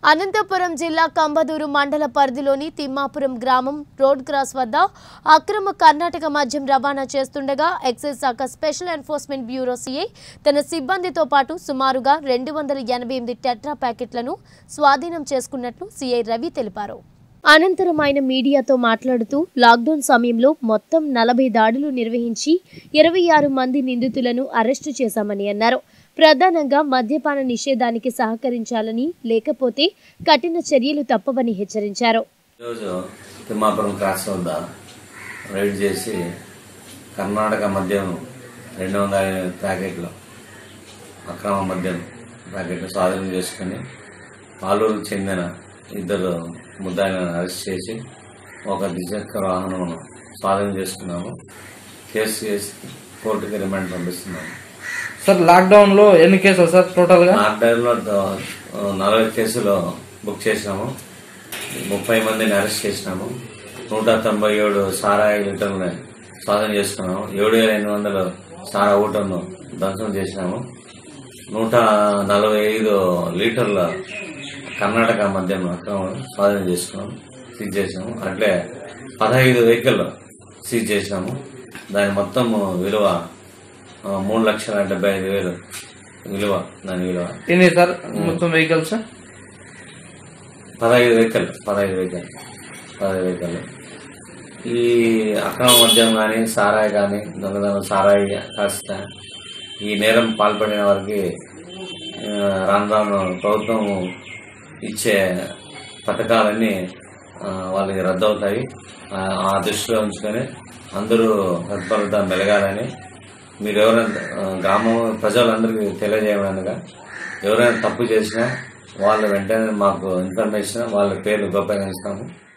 అనంతపురం జిల్లా కంబదూరు మండల పరిధిలోని తిమ్మాపురం గ్రామం రోడ్ క్రాస్ వద్ద అక్రమ కర్ణాటక మద్యం రవాణా చేస్తుండగా ఎక్సైజ్ శాఖ స్పెషల్ ఎన్ఫోర్స్మెంట్ బ్యూరో సిఐ తన సిబ్బందితో పాటు సుమారుగా 288 టెట్రా ప్యాకెట్లను స్వాధీనం చేసుకున్నట్లు సిఐ రవి తెలిపారు. అనంతరం ఆయన మీడియాతో మాట్లాడుతూ లాక్డౌన్ సమయంలో మొత్తం 40 దాడులు నిర్వహించి 26 మంది నిందితులను అరెస్టు చేశామని అన్నారు. ప్రధానంగా మద్యపాన నిషేధానికి సహకరించాలని, లేకపోతే కఠిన చర్యలు తప్పవని హెచ్చరించారు. ఈరోజు తిమ్మాపురం క్రాస్ వద్ద రైడ్ చేసి కర్ణాటక మద్యం 200 ప్యాకెట్లు అక్రమ మద్యం ప్యాకెట్లు స్వాధీనం చేసుకుని పాలూరుకు చెందిన 2 ముద్దాయిలను అరెస్ట్ చేసి ఒక ద్విచక్ర వాహనం స్వాధీనం చేసుకున్నాము. కేసు చేసి కోర్టుకి రిమాండ్ పంపిస్తున్నాము. సార్, లాక్డౌన్ లో ఎన్ని కేసులు సార్? టోటల్ గా లాక్డౌన్ లో 40 కేసులు బుక్ చేసినాము. 30 మందిని అరెస్ట్ చేసినాము. 197 సారాయి లీటర్లను స్వాధీనం చేసుకున్నాము. 7,800 సారా ఊటను ధ్వంసం చేసినాము. 145 లీటర్ల కర్ణాటక మద్యం అక్రమం స్వాధీనం చేసుకున్నాము, సీజ్ చేసినాము. అట్లే 15 వెహికల్ సీజ్ చేసినాము. దాని మొత్తం విలువ 3,75,000 విలువ. దాని విలువ ఎన్ని సార్ మొత్తం వెహికల్స్? 15 వెహికల్. ఈ అక్రమ మద్యం కానీ సారాయి కానీ దొంగతనం సారాయి కాస్త ఈ నేరం పాల్పడిన వారికి రాను రాను ప్రభుత్వం ఇచ్చే పథకాలన్నీ వాళ్ళకి రద్దవుతాయి. ఆ దృష్టిలో ఉంచుకొని అందరూ తత్పరత మెలగాలని మీరు ఎవరైనా గ్రామం ప్రజలందరికీ తెలియజేయమనగా, ఎవరైనా తప్పు చేసినా వాళ్ళు వెంటనే మాకు ఇన్ఫర్మేషన్, వాళ్ళ పేర్లు గోప్యంగా ఇస్తాము.